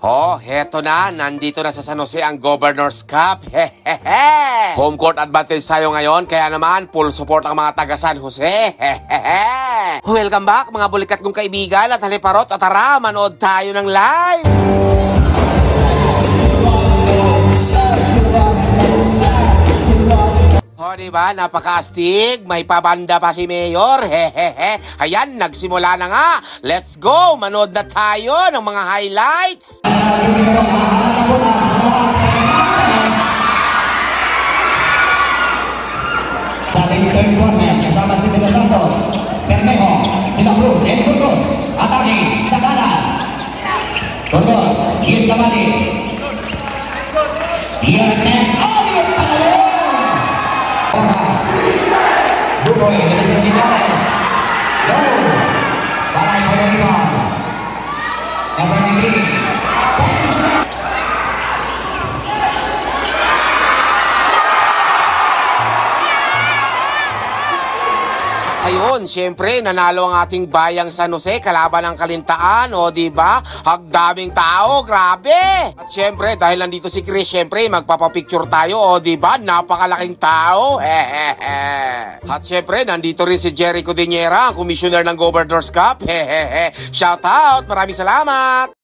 Oh, heto na. Nandito na sa San Jose ang Governor's Cup. Hehehe. Home court advantage tayo ngayon. Kaya naman, full support ang mga taga San Jose. Hehehe. Welcome back mga bulikat kong kaibigan at haliparot at tara, manood tayo ng live. O, diba? Napaka-astig. May pabanda pa si Mayor. Hehehe. Ayan, nagsimula na nga. Let's go! Manood na tayo ng mga highlights. Dating third corner, kasama si De Los Santos. Bermejo, De La Cruz, and Burgos. Atake sa kanan. Burgos, is the body. Here's an Alip Panalo. Bukoy, de los Servidores. No. Balay po ng rebound. Number 19. Ayun, syempre, nanalo ang ating bayang San Jose, kalaban ng Kalintaan, o diba? Hagdaming tao, grabe! At syempre, dahil nandito si Chris, syempre, magpapapicture tayo, o diba? Napakalaking tao, hehehe. At syempre, nandito rin si Jericho Diniera, ang commissioner ng Governor's Cup, hehehe. Shout out, maraming salamat!